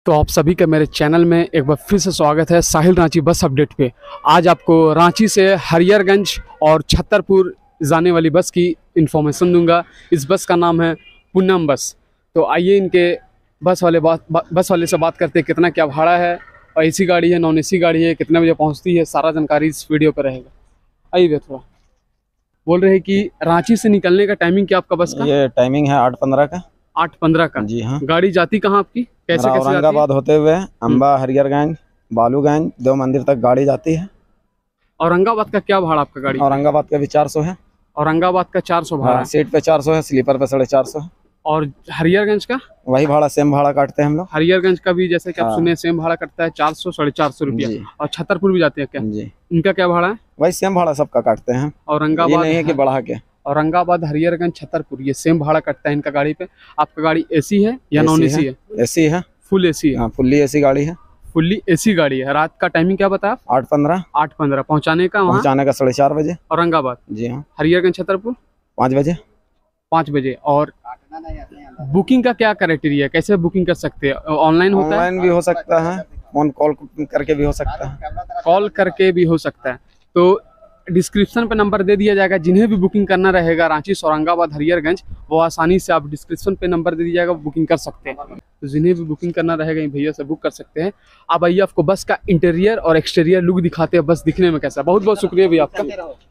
तो आप सभी का मेरे चैनल में एक बार फिर से स्वागत है साहिल रांची बस अपडेट पे। आज आपको रांची से हरियरगंज और छतरपुर जाने वाली बस की इन्फॉर्मेशन दूंगा। इस बस का नाम है पूनम बस। तो आइए इनके बस वाले से बात करते हैं कितना क्या भाड़ा है, और एसी गाड़ी है नॉन एसी गाड़ी है, कितने बजे पहुँचती है, सारा जानकारी इस वीडियो पर रहेगा। आइए भैया थोड़ा बोल रहे हैं कि रांची से निकलने का टाइमिंग क्या आपका बस का? ये टाइमिंग है 8:15 का। 8:15 का? जी हाँ। गाड़ी जाती कहाँ आपकी, कैसे कैसे औरंगाबाद होते हुए अम्बा, हरियरगंज, बालूगंज, देव मंदिर तक गाड़ी जाती है। औरंगाबाद का क्या भाड़ा आपका गाड़ी? औरंगाबाद का भी 400 है। औरंगाबाद का 400 भाड़ा है। सीट पे 400 है, स्लीपर पे 450 है। और हरियरगंज का? वही भाड़ा, सेम भाड़ा काटते हैं हम लोग। हरियरगंज का भी जैसे कि आप सुने सेम भाड़ा कटता है 400 450 रुपया। और छतरपुर भी जाते हैं क्या जी? इनका क्या भाड़ा है? वही सेम भाड़ा सबका काटते हैं। औरंगाबाद ये नहीं है कि बढ़ा के। औरंगाबाद, हरियरगंज, छतरपुर ये सेम भाड़ा कटता है इनका गाड़ी पे। आपका गाड़ी एसी है या नॉन एसी है? एसी है, फुल एसी है। फुल्ली एसी गाड़ी है। फुल्ली एसी गाड़ी है। रात का टाइमिंग क्या बताया? 8:15। 8:15 पहुँचाने का? पहुँचाने का 4:30 बजे औरंगाबाद। जी हाँ। हरियरगंज छतरपुर 5 बजे। 5 बजे। और बुकिंग का क्या क्राइटेरिया है, कैसे बुकिंग कर सकते हैं? ऑनलाइन होता है? ऑनलाइन भी हो सकता है, फोन कॉल करके भी हो सकता है। कॉल करके भी हो सकता है। तो डिस्क्रिप्शन पे नंबर दे दिया जाएगा। जिन्हें भी बुकिंग करना रहेगा रांची से औरंगाबाद हरियरगंज, वो आसानी से आप डिस्क्रिप्शन पे नंबर दे दिया जाएगा, बुकिंग कर सकते हैं। तो जिन्हें भी बुकिंग करना रहेगा इन भैया से बुक कर सकते हैं। अब आइए आपको बस का इंटीरियर और एक्सटीरियर लुक दिखाते हैं, बस दिखने में कैसा। बहुत बहुत शुक्रिया भैया आपका।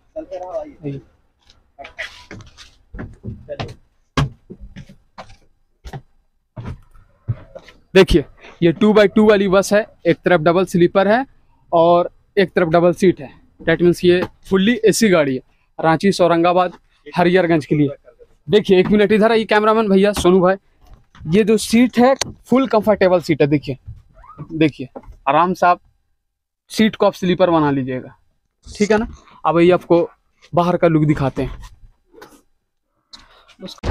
देखिए ये 2x2 वाली बस है। एक तरफ डबल स्लीपर है और एक तरफ डबल सीट है। डेट मीन्स ये फुल्ली एसी गाड़ी है रांची से औरंगाबाद हरियरगंज के लिए। देखिए एक मिनट इधर आइए कैमरामैन भैया, सोनू भाई। ये जो सीट है फुल कंफर्टेबल सीट है। देखिए देखिए आराम से आप सीट को आप स्लीपर बना लीजिएगा, ठीक है ना। अब ये आपको बाहर का लुक दिखाते हैं।